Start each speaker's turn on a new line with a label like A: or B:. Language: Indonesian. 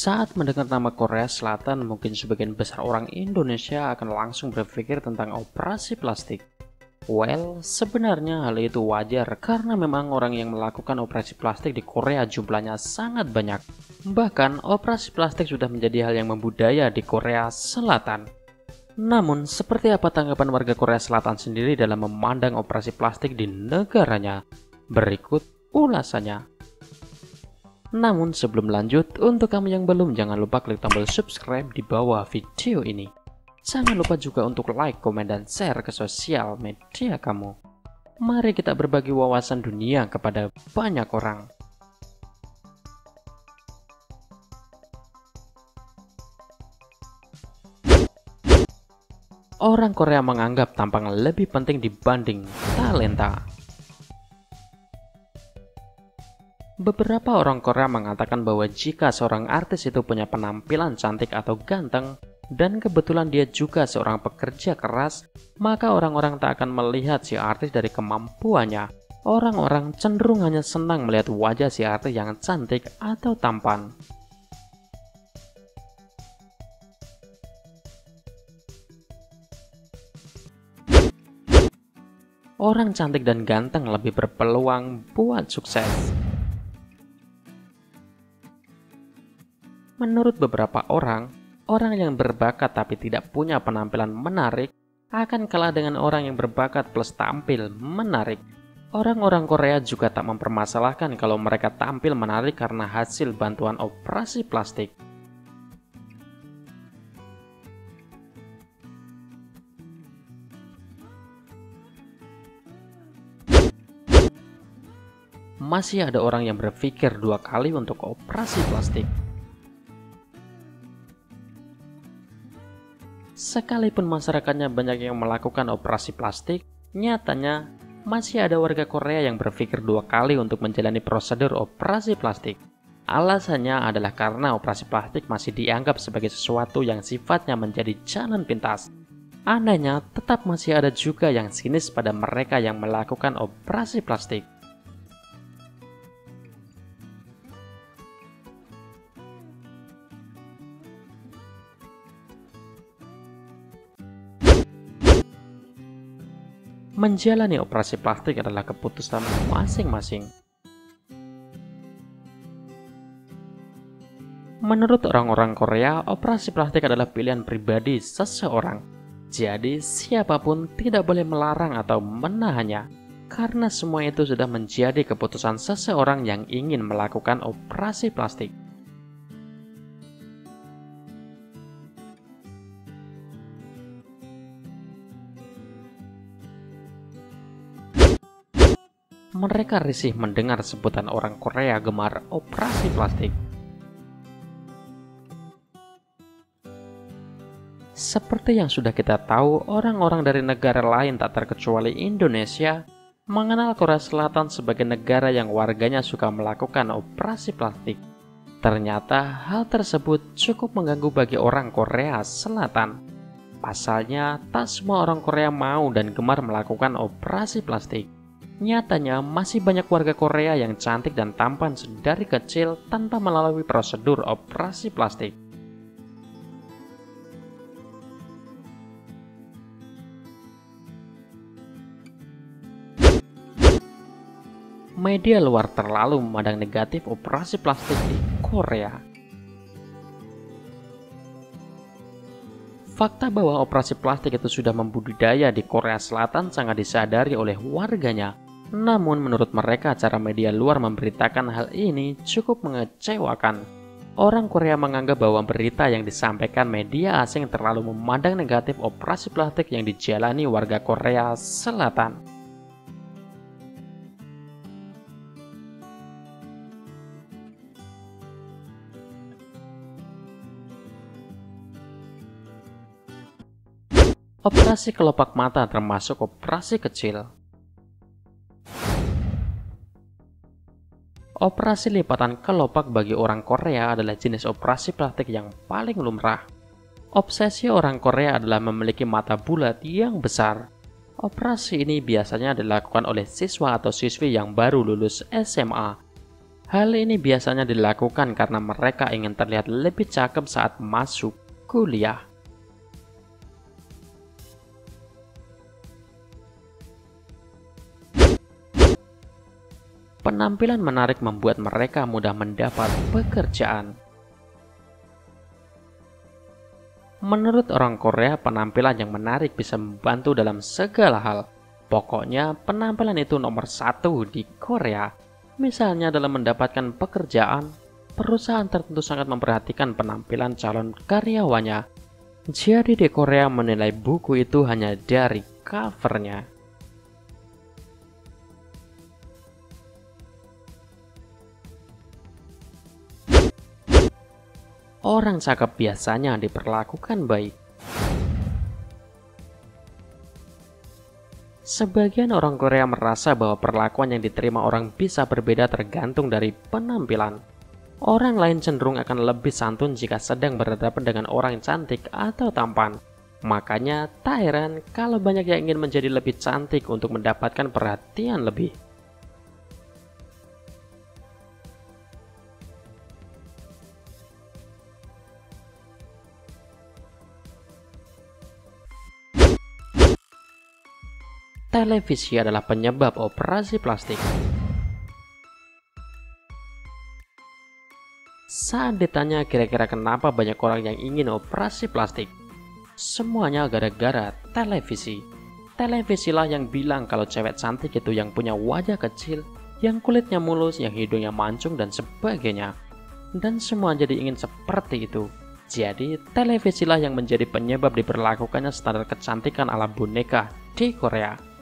A: Saat mendengar nama Korea Selatan, mungkin sebagian besar orang Indonesia akan langsung berpikir tentang operasi plastik. Well, sebenarnya hal itu wajar karena memang orang yang melakukan operasi plastik di Korea jumlahnya sangat banyak. Bahkan, operasi plastik sudah menjadi hal yang membudaya di Korea Selatan. Namun, seperti apa tanggapan warga Korea Selatan sendiri dalam memandang operasi plastik di negaranya? Berikut ulasannya. Namun sebelum lanjut, untuk kamu yang belum, jangan lupa klik tombol subscribe di bawah video ini. Jangan lupa juga untuk like, komen, dan share ke sosial media kamu. Mari kita berbagi wawasan dunia kepada banyak orang. Orang Korea menganggap tampang lebih penting dibanding talenta. Beberapa orang Korea mengatakan bahwa jika seorang artis itu punya penampilan cantik atau ganteng, dan kebetulan dia juga seorang pekerja keras, maka orang-orang tak akan melihat si artis dari kemampuannya. Orang-orang cenderung hanya senang melihat wajah si artis yang cantik atau tampan. Orang cantik dan ganteng lebih berpeluang buat sukses. Menurut beberapa orang yang berbakat tapi tidak punya penampilan menarik akan kalah dengan orang yang berbakat plus tampil menarik. Orang-orang Korea juga tak mempermasalahkan kalau mereka tampil menarik karena hasil bantuan operasi plastik. Masih ada orang yang berpikir dua kali untuk operasi plastik. Sekalipun masyarakatnya banyak yang melakukan operasi plastik, nyatanya masih ada warga Korea yang berpikir dua kali untuk menjalani prosedur operasi plastik. Alasannya adalah karena operasi plastik masih dianggap sebagai sesuatu yang sifatnya menjadi jalan pintas. Anehnya, tetap masih ada juga yang sinis pada mereka yang melakukan operasi plastik. Menjalani operasi plastik adalah keputusan masing-masing. Menurut orang-orang Korea, operasi plastik adalah pilihan pribadi seseorang. Jadi, siapapun tidak boleh melarang atau menahannya, karena semua itu sudah menjadi keputusan seseorang yang ingin melakukan operasi plastik. Mereka risih mendengar sebutan orang Korea gemar operasi plastik. Seperti yang sudah kita tahu, orang-orang dari negara lain tak terkecuali Indonesia mengenal Korea Selatan sebagai negara yang warganya suka melakukan operasi plastik. Ternyata hal tersebut cukup mengganggu bagi orang Korea Selatan. Pasalnya, tak semua orang Korea mau dan gemar melakukan operasi plastik. Nyatanya, masih banyak warga Korea yang cantik dan tampan sedari kecil tanpa melalui prosedur operasi plastik. Media luar terlalu memandang negatif operasi plastik di Korea. Fakta bahwa operasi plastik itu sudah membudidaya di Korea Selatan sangat disadari oleh warganya. Namun menurut mereka cara media luar memberitakan hal ini cukup mengecewakan. Orang Korea menganggap bahwa berita yang disampaikan media asing terlalu memandang negatif operasi plastik yang dijalani warga Korea Selatan. Operasi kelopak mata termasuk operasi kecil. Operasi lipatan kelopak bagi orang Korea adalah jenis operasi plastik yang paling lumrah. Obsesi orang Korea adalah memiliki mata bulat yang besar. Operasi ini biasanya dilakukan oleh siswa atau siswi yang baru lulus SMA. Hal ini biasanya dilakukan karena mereka ingin terlihat lebih cakep saat masuk kuliah. Penampilan menarik membuat mereka mudah mendapat pekerjaan. Menurut orang Korea, penampilan yang menarik bisa membantu dalam segala hal. Pokoknya, penampilan itu nomor satu di Korea. Misalnya dalam mendapatkan pekerjaan, perusahaan tertentu sangat memperhatikan penampilan calon karyawannya. Jadi di Korea menilai buku itu hanya dari covernya. Orang cakep biasanya diperlakukan baik. Sebagian orang Korea merasa bahwa perlakuan yang diterima orang bisa berbeda tergantung dari penampilan. Orang lain cenderung akan lebih santun jika sedang berhadapan dengan orang yang cantik atau tampan. Makanya tak heran kalau banyak yang ingin menjadi lebih cantik untuk mendapatkan perhatian lebih. Televisi adalah penyebab operasi plastik. Saat ditanya kira-kira kenapa banyak orang yang ingin operasi plastik, semuanya gara-gara televisi. Televisilah yang bilang kalau cewek cantik itu yang punya wajah kecil, yang kulitnya mulus, yang hidungnya mancung dan sebagainya. Dan semua jadi ingin seperti itu. Jadi televisilah yang menjadi penyebab diberlakukannya standar kecantikan ala boneka di Korea.